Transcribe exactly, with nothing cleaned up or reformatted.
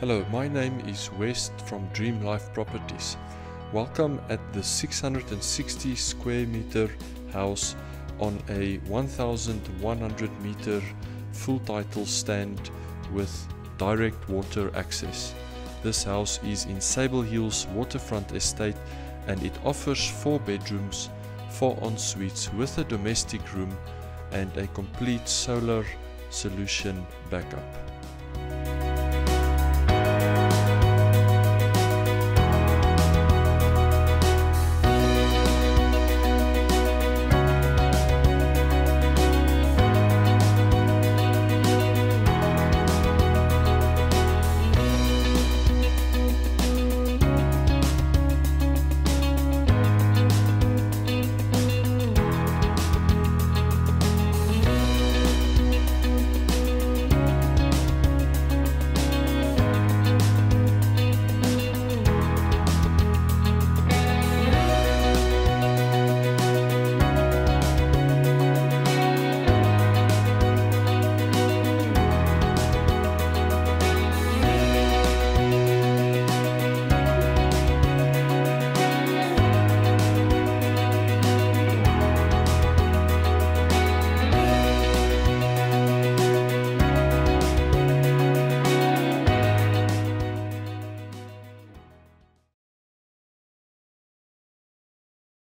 Hello, my name is West from Dream Life Properties. Welcome at the six hundred sixty square meter house on a one thousand one hundred meter full title stand with direct water access. This house is in Sable Hills Waterfront Estate and it offers four bedrooms, four en-suites with a domestic room and a complete solar solution backup.